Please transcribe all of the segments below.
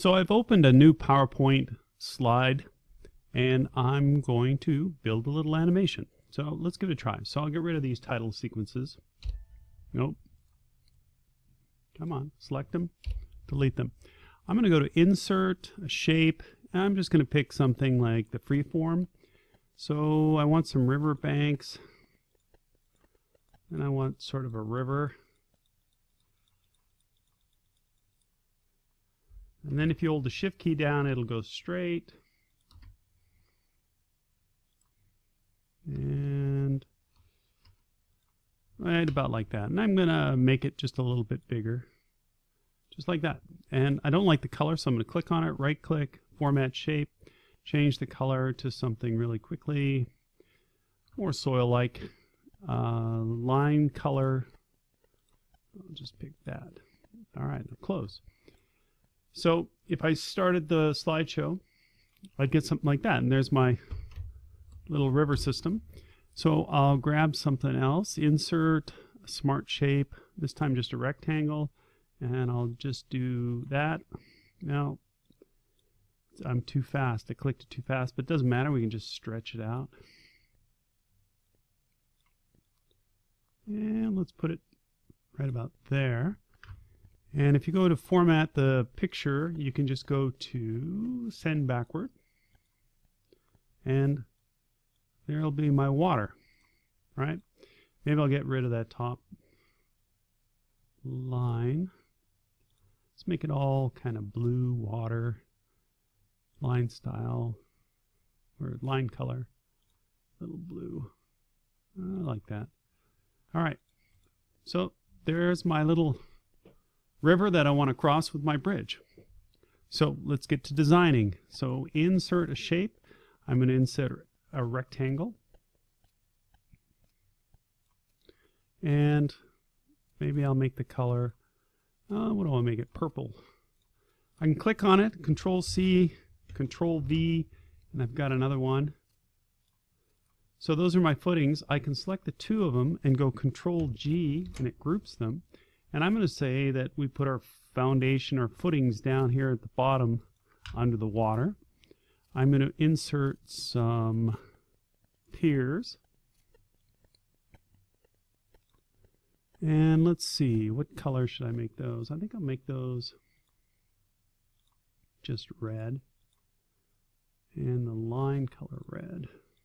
So I've opened a new PowerPoint slide and I'm going to build a little animation. So let's give it a try. So I'll get rid of these title sequences. Nope. Come on, select them, delete them. I'm going to go to Insert, a Shape, and I'm just going to pick something like the freeform. So I want some river banks, and I want sort of a river. And then if you hold the Shift key down, it'll go straight. And right about like that. And I'm going to make it just a little bit bigger. Just like that. And I don't like the color, so I'm going to click on it, right click, Format Shape, change the color to something really quickly, more soil-like. Line color, I'll just pick that. All right, close. So if I started the slideshow, I'd get something like that. And there's my little river system. So I'll grab something else, insert a smart shape, this time just a rectangle, and I'll just do that. Now, I'm too fast. I clicked it too fast, but it doesn't matter. We can just stretch it out. And let's put it right about there. And if you go to format the picture, you can just go to send backward. And there'll be my water, right? Maybe I'll get rid of that top line. Let's make it all kind of blue water, line style, or line color, little blue. I like that. All right, so there's my little river that I want to cross with my bridge. So let's get to designing. So insert a shape. I'm going to insert a rectangle. And maybe I'll make the color, what do I make it? Purple. I can click on it, Control C, Control V, and I've got another one. So those are my footings. I can select the two of them and go Control G, and it groups them. And I'm going to say that we put our foundation or footings down here at the bottom under the water. I'm going to insert some piers. And let's see, what color should I make those? I think I'll make those just red. And the line color red.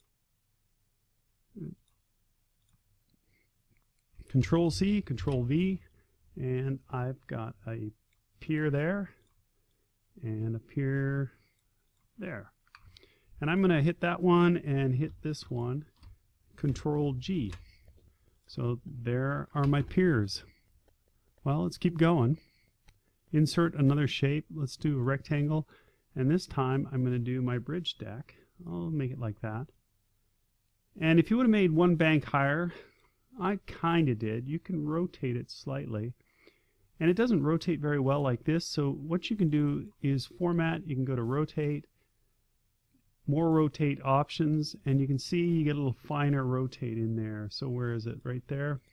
Control C, Control V, and I've got a pier there and a pier there. And I'm going to hit that one and hit this one, Control G. So there are my piers. Well, let's keep going. Insert another shape. Let's do a rectangle. And this time I'm going to do my bridge deck. I'll make it like that. And if you would have made one bank higher, I kind of did. You can rotate it slightly. And it doesn't rotate very well like this. So what you can do is format. You can go to rotate, more rotate options, and you can see you get a little finer rotate in there. So where is it? Right there.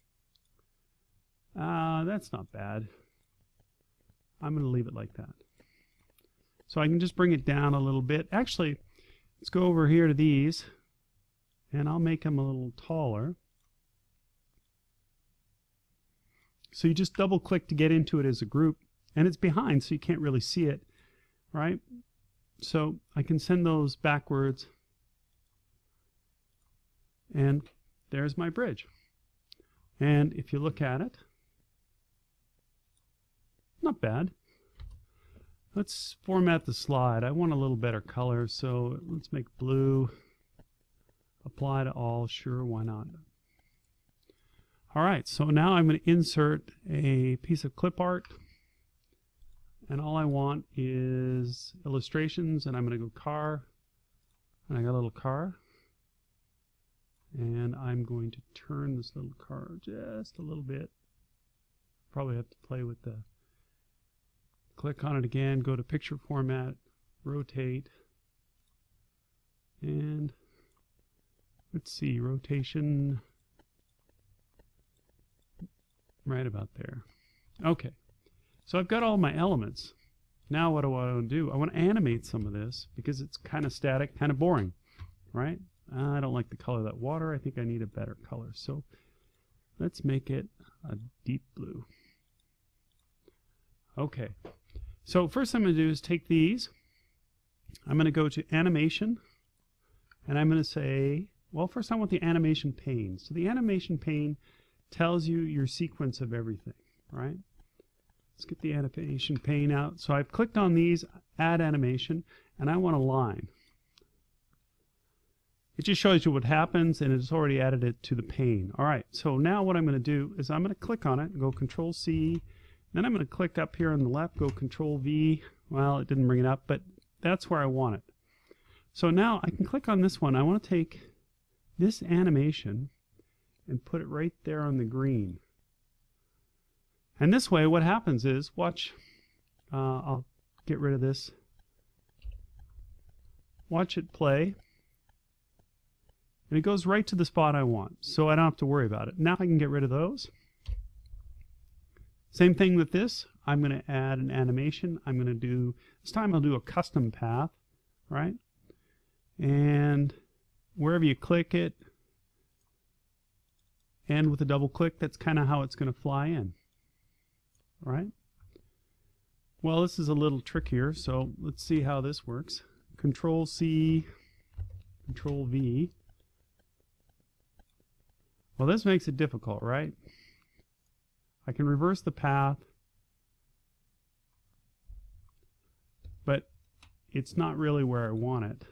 That's not bad. I'm going to leave it like that. So I can just bring it down a little bit. Actually, let's go over here to these, and I'll make them a little taller. So you just double click to get into it as a group, and it's behind so you can't really see it, right? So I can send those backwards, and there's my bridge. And if you look at it, not bad. Let's format the slide. I want a little better color, so let's make blue. Apply to all, sure, why not? All right, so now I'm going to insert a piece of clip art. And all I want is illustrations, and I'm going to go car. And I got a little car. And I'm going to turn this little car just a little bit. Probably have to play with the, click on it again, go to picture format, rotate. And let's see, rotation. Right about there. Okay, so I've got all my elements. Now what do I want to do? I want to animate some of this because it's kind of static, kind of boring, right? I don't like the color of that water. I think I need a better color. So let's make it a deep blue. Okay. So first I'm going to do is take these. I'm going to go to animation, and I'm going to say, well, first I want the animation pane. So the animation pane tells you your sequence of everything, right? Let's get the animation pane out. So I've clicked on these, add animation, and I want a line. It just shows you what happens, and it's already added it to the pane. All right, so now what I'm going to do is I'm going to click on it and go Control C. Then I'm going to click up here on the left, go Control V. Well, it didn't bring it up, but that's where I want it. So now I can click on this one. I want to take this animation and put it right there on the green. And this way what happens is, watch, I'll get rid of this. Watch it play. And it goes right to the spot I want, so I don't have to worry about it. Now I can get rid of those. Same thing with this. I'm going to add an animation. I'm going to do, this time I'll do a custom path, right? And wherever you click it, and with a double click, that's kind of how it's going to fly in, right? Well, this is a little trickier, so let's see how this works. Control C, Control V. Well, this makes it difficult, right? I can reverse the path, but it's not really where I want it.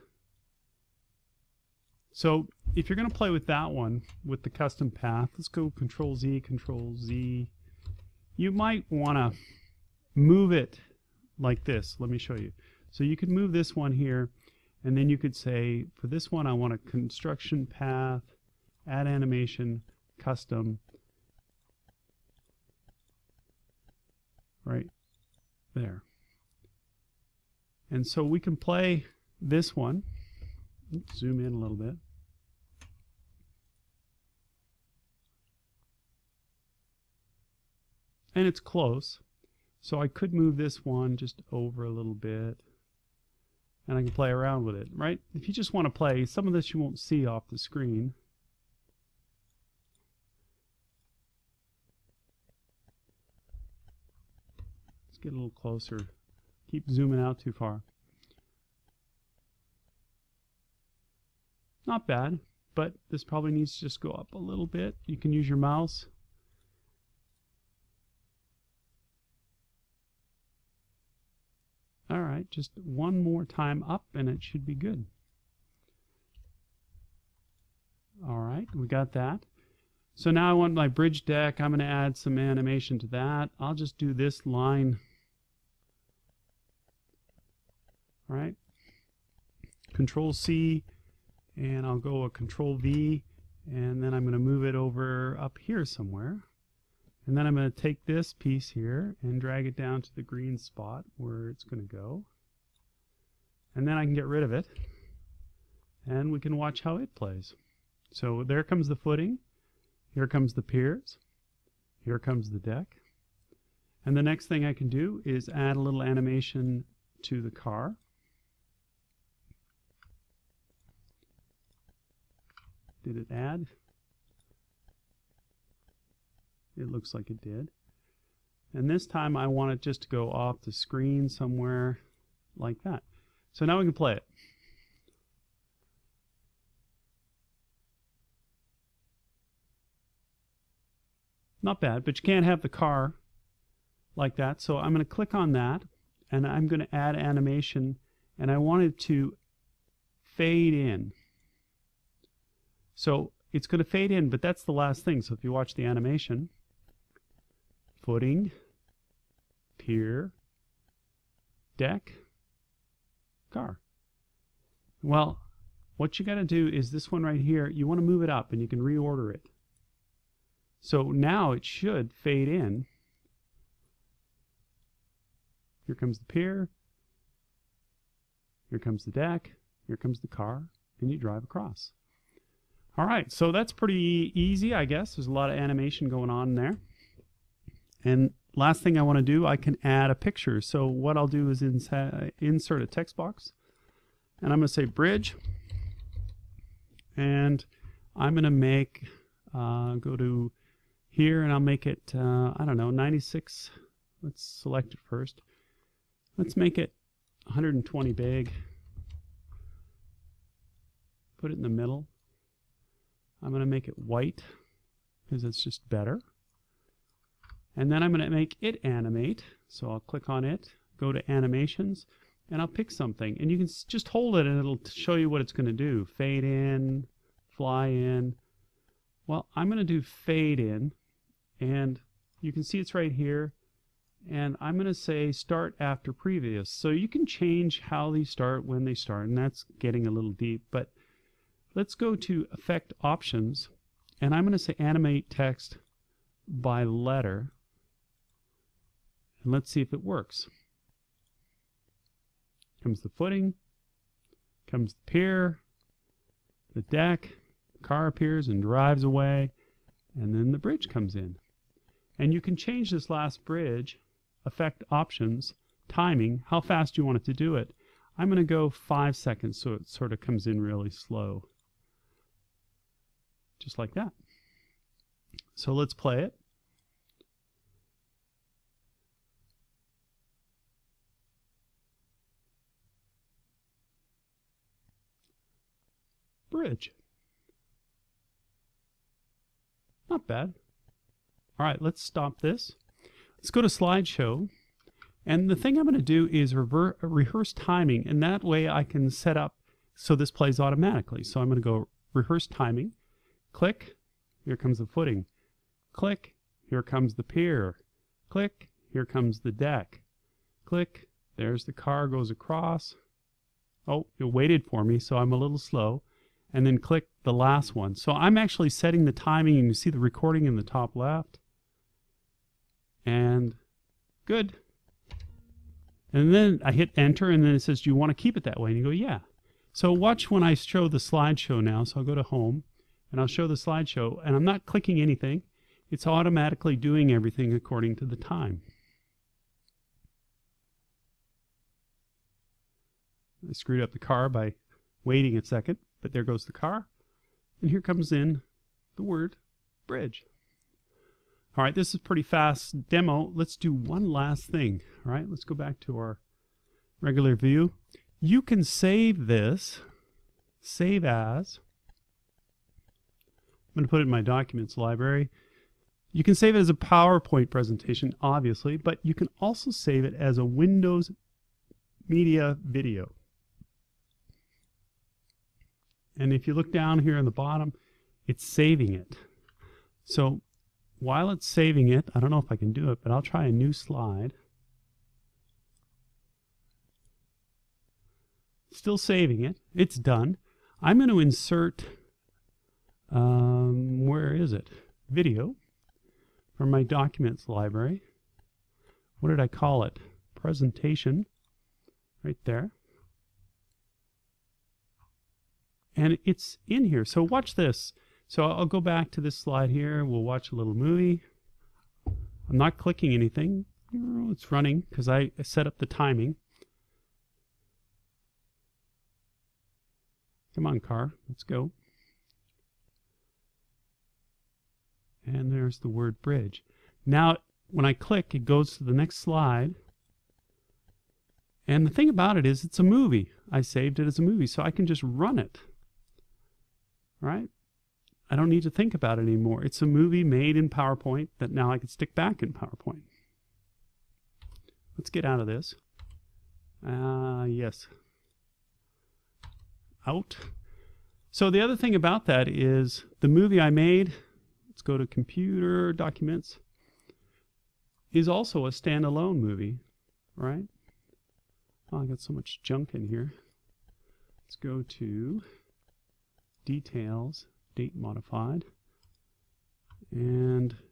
So if you're going to play with that one, with the custom path, let's go Control Z, Control Z. You might want to move it like this. Let me show you. So you could move this one here, and then you could say, for this one, I want a construction path, add animation, custom, right there. And so we can play this one. Oops, zoom in a little bit. And it's close. So I could move this one just over a little bit. And I can play around with it, right? If you just want to play, some of this you won't see off the screen. Let's get a little closer. Keep zooming out too far. Not bad, but this probably needs to just go up a little bit. You can use your mouse. All right, just one more time up and it should be good. All right, we got that. So now I want my bridge deck. I'm going to add some animation to that. I'll just do this line. All right, Control C, and I'll go a Control V, and then I'm going to move it over up here somewhere. And then I'm going to take this piece here and drag it down to the green spot where it's going to go. And then I can get rid of it. And we can watch how it plays. So there comes the footing. Here comes the piers. Here comes the deck. And the next thing I can do is add a little animation to the car. Did it add? It looks like it did. And this time I want it just to go off the screen somewhere like that. So now we can play it. Not bad, but you can't have the car like that. So I'm going to click on that, and I'm going to add animation, and I want it to fade in. So it's going to fade in, but that's the last thing. So if you watch the animation, footing, pier, deck, car. Well, what you got to do is this one right here, you want to move it up and you can reorder it. So now it should fade in. Here comes the pier, here comes the deck, here comes the car, and you drive across. All right, so that's pretty easy, I guess. There's a lot of animation going on there. And last thing I want to do, I can add a picture. So what I'll do is insert a text box, and I'm going to say bridge, and I'm going to make, go to here, and I'll make it, I don't know, 96. Let's select it first. Let's make it 120 big. Put it in the middle. I'm going to make it white because it's just better. And then I'm going to make it animate. So I'll click on it, go to animations, and I'll pick something. And you can just hold it and it'll show you what it's going to do. Fade in, fly in. Well, I'm going to do fade in, and you can see it's right here. And I'm going to say start after previous. So you can change how they start, when they start, and that's getting a little deep. But let's go to Effect Options, and I'm going to say Animate Text by Letter. And let's see if it works. Comes the footing, comes the pier, the deck, the car appears and drives away, and then the bridge comes in. And you can change this last bridge, Effect Options, timing, how fast you want it to do it. I'm going to go 5 seconds so it sort of comes in really slow. Just like that. So let's play it. Bridge. Not bad. All right, let's stop this. Let's go to slideshow. And the thing I'm going to do is rehearse timing, and that way I can set up so this plays automatically. So I'm going to go rehearse timing. Click, here comes the footing. Click, here comes the pier. Click, here comes the deck. Click, there's the car goes across. Oh, it waited for me, so I'm a little slow. And then click the last one. So I'm actually setting the timing, and you see the recording in the top left. And good. And then I hit enter, and then it says, do you want to keep it that way? And you go, yeah. So watch when I show the slideshow now. So I'll go to home, and I'll show the slideshow, and I'm not clicking anything. It's automatically doing everything according to the time. I screwed up the car by waiting a second, but there goes the car. And here comes in the word bridge. All right, this is a pretty fast demo. Let's do one last thing. All right, let's go back to our regular view. You can save this, save as. I'm going to put it in my documents library. You can save it as a PowerPoint presentation, obviously, but you can also save it as a Windows Media video. And if you look down here on the bottom, it's saving it. So while it's saving it, I don't know if I can do it, but I'll try a new slide. Still saving it. It's done. I'm going to insert, where is it? Video from my documents library. What did I call it? Presentation. Right there. And it's in here. So watch this. So I'll go back to this slide here. We'll watch a little movie. I'm not clicking anything. It's running because I set up the timing. Come on, car. Let's go. And there's the word bridge. Now, when I click, it goes to the next slide. And the thing about it is it's a movie. I saved it as a movie, so I can just run it. Right? I don't need to think about it anymore. It's a movie made in PowerPoint that now I can stick back in PowerPoint. Let's get out of this. Yes. Out. So the other thing about that is the movie I made, let's go to Computer, Documents, is also a standalone movie, right? Oh, I got so much junk in here. Let's go to Details, Date Modified, and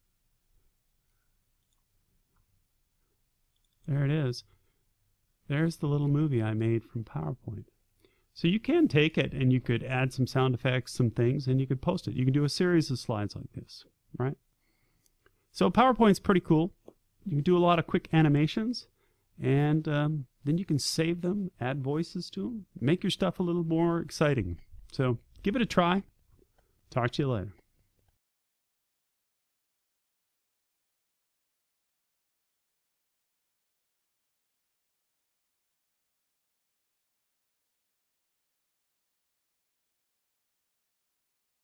there it is. There's the little movie I made from PowerPoint. So you can take it and you could add some sound effects, some things, and you could post it. You can do a series of slides like this, right? So PowerPoint's pretty cool. you can do a lot of quick animations, and then you can save them, add voices to them, make your stuff a little more exciting. So give it a try. Talk to you later.